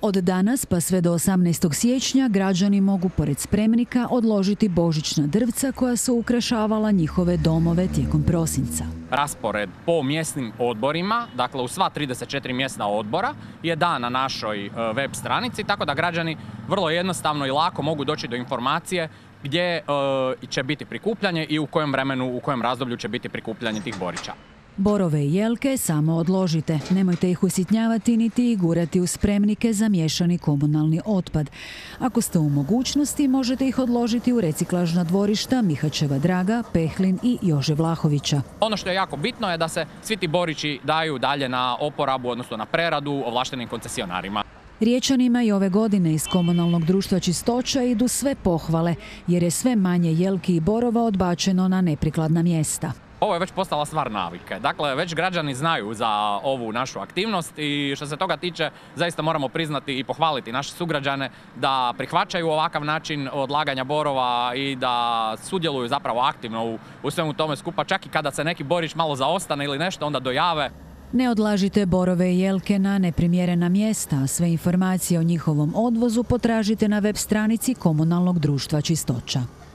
Od danas pa sve do 18. siječnja građani mogu pored spremnika odložiti božićna drvca koja su ukrašavala njihove domove tijekom prosinca. Raspored po mjesnim odborima, dakle u sva 34 mjesna odbora, je dan na našoj web stranici, tako da građani vrlo jednostavno i lako mogu doći do informacije gdje će biti prikupljanje i u kojem vremenu, u kojem razdoblju će biti prikupljanje tih borića. Borove i jelke samo odložite, nemojte ih usitnjavati niti ih gurati u spremnike za miješani komunalni otpad. Ako ste u mogućnosti, možete ih odložiti u reciklažna dvorišta Mihačeva Draga, Pehlin i Jože Vlahovića. Ono što je jako bitno je da se svi ti borići daju dalje na oporabu, odnosno na preradu ovlaštenim koncesionarima. Riječanima i ove godine iz Komunalnog društva Čistoća idu sve pohvale, jer je sve manje jelki i borova odbačeno na neprikladna mjesta. Ovo je već postala stvar navike. Dakle, već građani znaju za ovu našu aktivnost i što se toga tiče, zaista moramo priznati i pohvaliti naše sugrađane da prihvaćaju ovakav način odlaganja borova i da sudjeluju zapravo aktivno u svemu tome skupa. Čak i kada se neki borić malo zaostane ili nešto, onda dojave. Ne odlažite borove i jelke na neprimjerena mjesta, a sve informacije o njihovom odvozu potražite na web stranici Komunalnog društva Čistoća.